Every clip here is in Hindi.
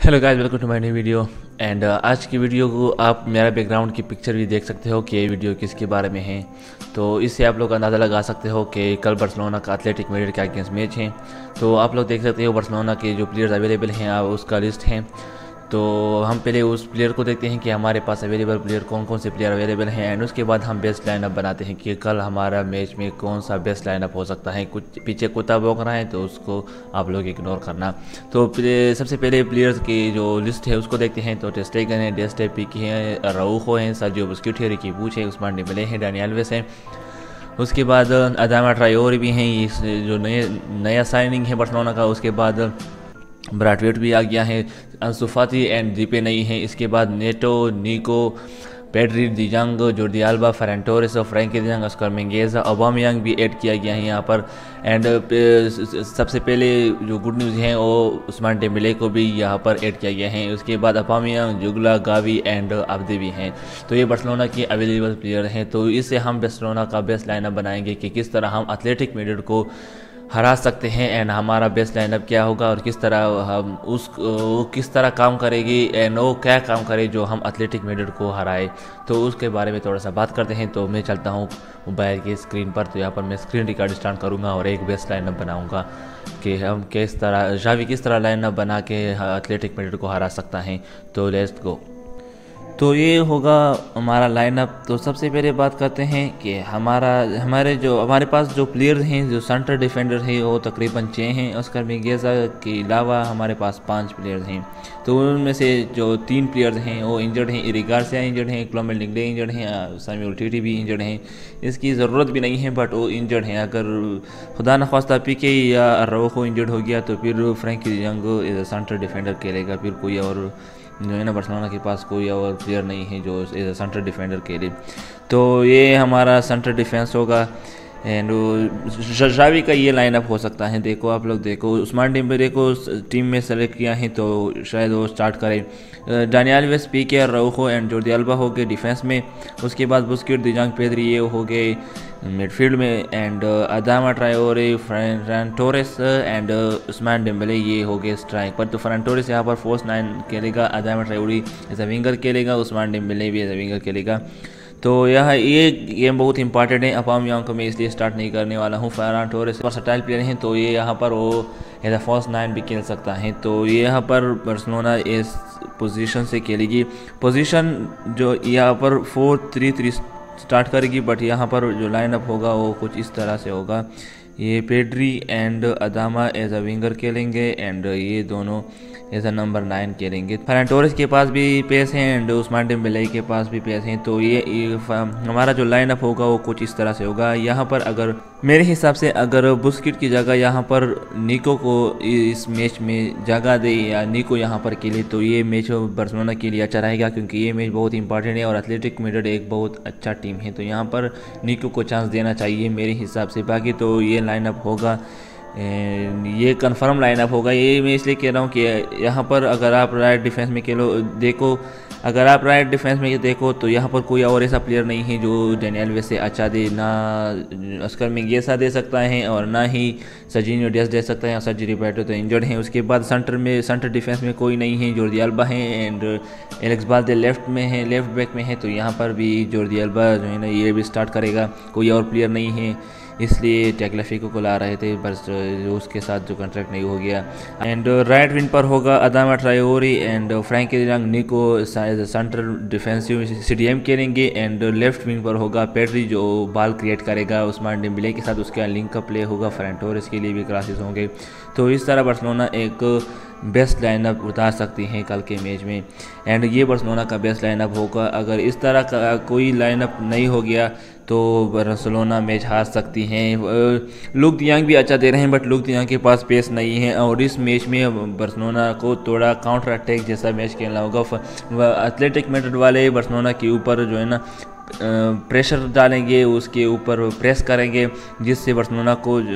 Hello guys, welcome to my new video. And आज की वीडियो को आप मेरा बैकग्राउंड की पिक्चर भी देख सकते हो कि ये वीडियो किसके बारे में है। तो इससे आप लोग अंदाज़ा लगा सकते हो कि कल बार्सिलोना का एथलेटिक मैड्रिड के अगेंस्ट मैच है। तो आप लोग देख सकते हो बार्सिलोना के जो प्लेयर्स अवेलेबल हैं उसका लिस्ट है। तो हम पहले उस प्लेयर को देखते हैं कि हमारे पास अवेलेबल प्लेयर कौन कौन से प्लेयर अवेलेबल हैं, एंड उसके बाद हम बेस्ट लाइनअप बनाते हैं कि कल हमारा मैच में कौन सा बेस्ट लाइनअप हो सकता है। कुछ पीछे कुत्ता भौंक रहा है तो उसको आप लोग इग्नोर करना। तो सबसे पहले प्लेयर्स की जो लिस्ट है उसको देखते हैं। तो टेर स्टेगन है, डेस्टे पिकी है, राउखो है, सर्जियो बुस्केट है, रिकी पुच है, उस्मान डेम्बेले है, डानी अल्वेस है। उसके बाद अदामा ट्रायोर भी हैं, जो नया साइनिंग है बार्सिलोना का। उसके बाद ब्राथवेट भी आ गया है, अंसु फाती एंड दीपे नहीं है। इसके बाद Neto, Nico, Pedri, de Jong, Jordi Alba, Ferran Torres, Frenkie de Jong, Oscar Mingueza, Aubameyang भी ऐड किया गया है यहाँ पर। एंड सबसे पहले जो गुड न्यूज़ है वो उस्मान डेम्बेले को भी यहाँ पर ऐड किया गया है। उसके बाद Aubameyang, Jutgla, Gavi and Abde भी हैं। तो ये बार्सिलोना के अवेलेबल प्लेयर हैं। तो इससे हम बार्सिलोना का बेस्ट लाइनअप बनाएंगे कि किस तरह हम एथलेटिक मैड्रिड को हरा सकते हैं, एंड हमारा बेस्ट लाइनअप क्या होगा और किस तरह हम किस तरह काम करेगी एंड वो क्या काम करे जो हम एथलेटिक मैड्रिड को हराए। तो उसके बारे में थोड़ा सा बात करते हैं। तो मैं चलता हूँ मोबाइल की स्क्रीन पर। तो यहाँ पर मैं स्क्रीन रिकॉर्ड स्टार्ट करूँगा और एक बेस्ट लाइनअप बनाऊँगा कि हम किस तरह जावी किस तरह लाइनअप बना के एथलेटिक मैड्रिड को हरा सकता है। तो लेट्स गो। तो ये होगा हमारा लाइनअप। तो सबसे पहले बात करते हैं कि हमारे पास जो प्लेयर हैं, जो सेंटर डिफेंडर है वो तकरीबन 6 हैं। ऑस्कर मेंगेजा के अलावा हमारे पास 5 प्लेयर्स हैं। तो उनमें से जो 3 प्लेयर्स हैं वो इंजर्ड हैं। इरिगार्सिया इंजर्ड हैं, क्लोमेल लिंगडे इंजर्ड हैं, सैमुअल टीटी भी इंजर्ड हैं। इसकी ज़रूरत भी नहीं है बट वो इंजर्ड हैं। अगर खुदा न खास्ता पीके या राउखो इंजर्ड हो गया तो फिर Frenkie de Jong as a centre defender खेलेगा। फिर कोई और जो है ना, बार्सिलोना के पास कोई और प्लेयर नहीं है जो एज अ सेंटर डिफेंडर के लिए। तो ये हमारा सेंटर डिफेंस होगा। एंड जावी का ये लाइनअप हो सकता है। देखो आप लोग देखो, उस्मान डेम्बेले को टीम में सेलेक्ट किया है तो शायद वो स्टार्ट करे। Dani Alves, Pique, Araujo and Jordi Alba हो गए डिफेंस में। उसके बाद बुस्केट, डिजंग, पेद्री ये हो गए मिडफील्ड में। And Adama Traore, Ferran Torres and Ousmane Dembele ये हो गए स्ट्राइक पर। तो फेरन टोरेस यहाँ पर फोर्स 9 खेलेगा, Adama Traore as a winger खेलेगा, उस्मान डेम्बेले भी एज अ विंगर खेलेगा। तो ये गेम बहुत इंपॉर्टेंट है। ओबामेयांग को मैं इसलिए स्टार्ट नहीं करने वाला हूँ। फेरन टोरेस वर्सटाइल प्लेयर हैं तो ये यहाँ पर वो एज अ फर्स्ट 9 भी खेल सकता है। तो ये यहाँ पर बार्सिलोना इस पोजीशन से खेलेगी। पोजीशन जो यहाँ पर 4-3-3 स्टार्ट करेगी, बट यहाँ पर जो लाइनअप होगा वो कुछ इस तरह से होगा। ये Pedri and Adama as a winger खेलेंगे एंड ये दोनों एज अ नंबर 9 खेलेंगे। फेरन टोरेस के पास भी पेस हैं एंड उस्मान डेम्बेले के पास भी पेस हैं। तो ये हमारा जो लाइनअप होगा वो कुछ इस तरह से होगा। यहाँ पर अगर मेरे हिसाब से अगर बुस्केट की जगह यहाँ पर निको को इस मैच में जगह दे या निको यहाँ पर खेले तो ये मैच बार्सिलोना के लिए अच्छा रहेगा, क्योंकि ये मैच बहुत इंपॉर्टेंट है और एथलेटिक मैड्रिड एक बहुत अच्छा टीम है। तो यहाँ पर निको को चांस देना चाहिए मेरे हिसाब से। बाकी तो ये लाइनअप होगा, ये कंफर्म लाइनअप होगा। ये मैं इसलिए कह रहा हूँ कि यहाँ पर अगर आप राइट डिफेंस में देखो तो यहाँ पर कोई और ऐसा प्लेयर नहीं है जो डानी अल्वेस से अच्छा दे। ना ऑस्कर मेंगेजा दे सकता है और ना ही सर्जियो डेस दे सकता है। सर्जी रिबेटो तो इंजर्ड हैं। उसके बाद सेंटर डिफेंस में कोई नहीं है। जोर्डी अल्बा हैं and Alex Balde left back में है। तो यहाँ पर भी जोर्डी अल्बा जो है ना ये भी स्टार्ट करेगा। कोई और प्लेयर नहीं है, इसलिए टैग्लिफिको को ला रहे थे, बस उसके साथ जो कॉन्ट्रैक्ट नहीं हो गया। एंड राइट विंग पर होगा Adama Traore and Frenkie de Jong, Nico centre defensive CDM खेलेंगे। एंड लेफ्ट विंग पर होगा पेड्री जो बॉल क्रिएट करेगा उस्मान डेम्बेले के साथ। उसका लिंक का प्ले होगा, फेरन टोरेस के लिए भी क्लासेस होंगे। तो इस तरह बार्सिलोना एक बेस्ट लाइनअप उतार सकती हैं कल के मैच में। एंड ये बार्सिलोना का बेस्ट लाइनअप होगा। अगर इस तरह का कोई लाइनअप नहीं हो गया तो बार्सिलोना मैच हार सकती हैं। लुक डियांग भी अच्छा दे रहे हैं बट लुक डियांग के पास पेस नहीं है और इस मैच में बार्सिलोना को थोड़ा काउंटर अटैक जैसा मैच खेलना होगा। एथलेटिक मैड्रिड वाले बार्सिलोना के ऊपर जो है ना प्रेशर डालेंगे, उसके ऊपर प्रेस करेंगे, जिससे बार्सिलोना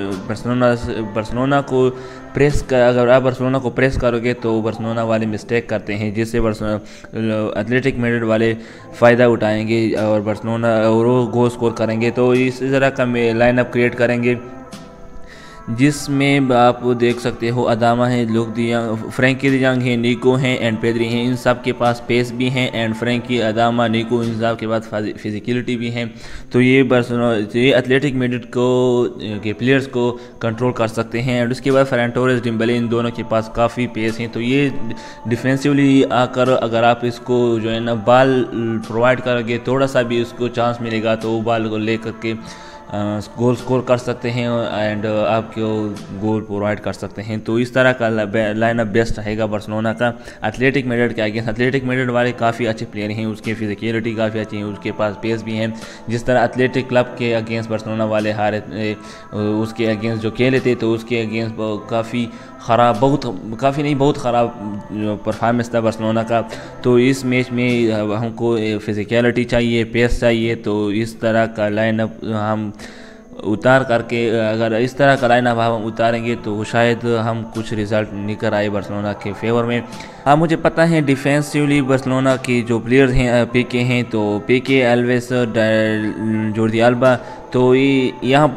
को अगर आप बार्सिलोना को प्रेस करोगे तो बार्सिलोना वाले मिस्टेक करते हैं, जिससे एथलेटिक मैड्रिड वाले फ़ायदा उठाएंगे और बार्सिलोना और वो गोल स्कोर करेंगे। तो इस तरह का लाइनअप क्रिएट करेंगे जिसमें आप देख सकते हो अदामा है, लुक दियांग, फ्रैंकी डिजोंग है, निको हैं एंड पेद्री हैं। इन सब के पास पेस भी हैं एंड फ्रैंकी, अदामा, निको, इन सब के पास फिजिकलिटी भी हैं। तो ये एथलेटिक मैड्रिड को के प्लेयर्स को कंट्रोल कर सकते हैं। एंड उसके बाद फरहान टोरेस, डेम्बेले, इन दोनों के पास काफ़ी पेस हैं। तो ये डिफेंसिवली आकर अगर आप इसको जो है ना बॉल प्रोवाइड करोगे, थोड़ा सा भी उसको चांस मिलेगा तो वो बॉल को लेकर के गोल स्कोर कर सकते हैं एंड आपको गोल प्रोवाइड कर सकते हैं। तो इस तरह का लाइनअप बेस्ट रहेगा बार्सिलोना का एथलेटिक मैड्रिड के अगेंस्ट। एथलेटिक मैड्रिड वाले काफ़ी अच्छे प्लेयर हैं, उसकी फिजिकलिटी काफ़ी अच्छी है, उसके पास पेस भी हैं। जिस तरह एथलेटिक क्लब के अगेंस्ट बार्सिलोना वाले हारे, उसके अगेंस्ट जो खेले थे तो उसके अगेंस्ट काफ़ी ख़राब, काफ़ी नहीं बहुत ख़राब परफॉर्मेंस था बार्सिलोना का। तो इस मैच में हमको फिजिकलिटी चाहिए, पेस चाहिए। तो इस तरह का लाइनअप हम उतार करके, अगर इस तरह का लाइनअप हम उतारेंगे तो शायद हम कुछ रिजल्ट निकल आए बार्सिलोना के फेवर में। हाँ, मुझे पता है डिफेंसिवली बार्सिलोना के जो प्लेयर्स हैं पीके हैं, तो पीके, एल्वेस, जोर्डी अल्बा, तो यहाँ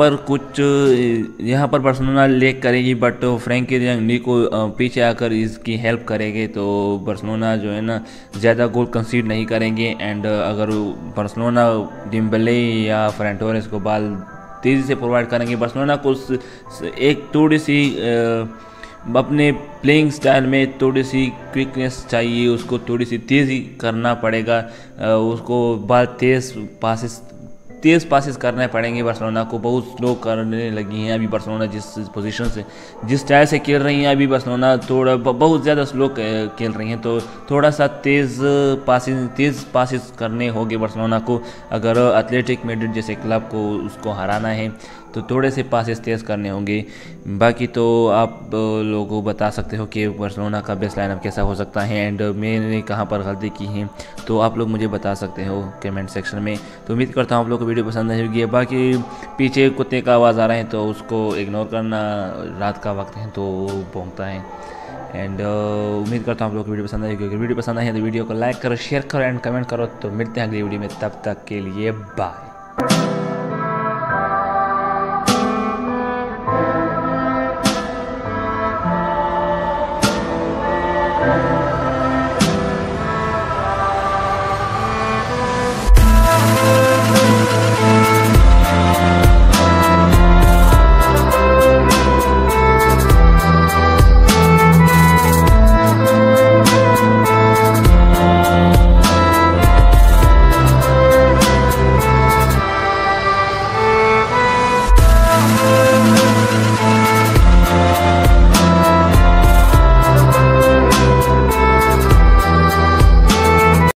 पर बार्सिलोना लेग करेगी। बट फ्रैंकी डिजोंग, निको पीछे आकर इसकी हेल्प करेंगे तो बार्सिलोना जो है ना ज़्यादा गोल कंसीड नहीं करेंगे। एंड अगर बार्सिलोना डेम्बेले या फरहान टोरेस को बॉल तेज़ी से प्रोवाइड करेंगे, बार्सिलोना को एक थोड़ी सी अपने प्लेइंग स्टाइल में थोड़ी सी क्विकनेस चाहिए, उसको थोड़ी सी तेज़ी करना पड़ेगा, उसको बॉल तेज़ पासिस करने पड़ेंगे। बार्सिलोना को बहुत स्लो करने लगी हैं अभी बार्सिलोना, जिस पोजीशन से, जिस स्टाइल से खेल रही हैं अभी बार्सिलोना थोड़ा बहुत ज़्यादा स्लो खेल रही हैं। तो थोड़ा सा तेज़ पासिस करने होंगे बार्सिलोना को अगर एथलेटिक मैड्रिड जैसे क्लब को उसको हराना है, तो थोड़े से पासेस तेज़ करने होंगे। बाकी तो आप लोगों बता सकते हो कि बार्सिलोना का बेस्ट लाइनअप कैसा हो सकता है एंड मैंने कहाँ पर गलती की है, तो आप लोग मुझे बता सकते हो कमेंट सेक्शन में। तो उम्मीद करता हूँ आप लोग को वीडियो पसंद आई होगी। बाकी पीछे कुत्ते का आवाज़ आ रहा है तो उसको इग्नोर करना, रात का वक्त है तो भौंकता है। एंड उम्मीद करता हूँ आप लोग को वीडियो पसंद आई होगी। अगर वीडियो पसंद आई है तो वीडियो को लाइक करो, शेयर करो एंड कमेंट करो। तो मिलते हैं अगली वीडियो में, तब तक के लिए बाय।